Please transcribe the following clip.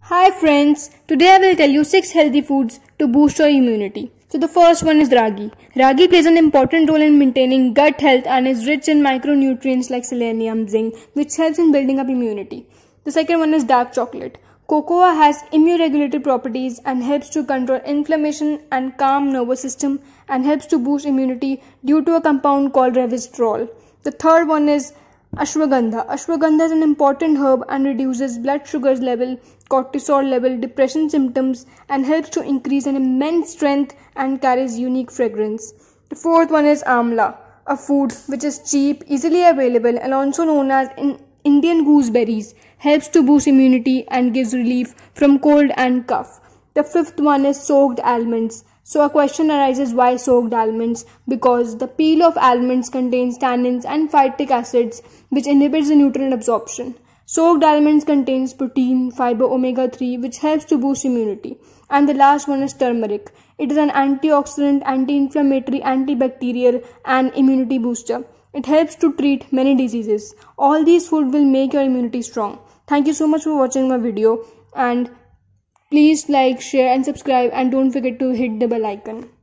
Hi friends, today I will tell you 6 healthy foods to boost your immunity. So the first one is ragi. Ragi plays an important role in maintaining gut health and is rich in micronutrients like selenium, zinc, which helps in building up immunity. The second one is dark chocolate. Cocoa has immunoregulatory properties and helps to control inflammation and calm nervous system and helps to boost immunity due to a compound called resveratrol. The third one is ashwagandha. Ashwagandha is an important herb and reduces blood sugar level, cortisol level, depression symptoms and helps to increase an immense strength and carries unique fragrance. The fourth one is amla, a food which is cheap, easily available and also known as Indian gooseberries, helps to boost immunity and gives relief from cold and cough. The fifth one is soaked almonds. So a question arises, why soaked almonds? Because the peel of almonds contains tannins and phytic acids which inhibits the nutrient absorption. Soaked almonds contains protein, fiber, omega-3 which helps to boost immunity. And the last one is turmeric. It is an antioxidant, anti-inflammatory, antibacterial and immunity booster. It helps to treat many diseases. All these food will make your immunity strong. Thank you so much for watching my video and please like, share and subscribe and don't forget to hit the bell icon.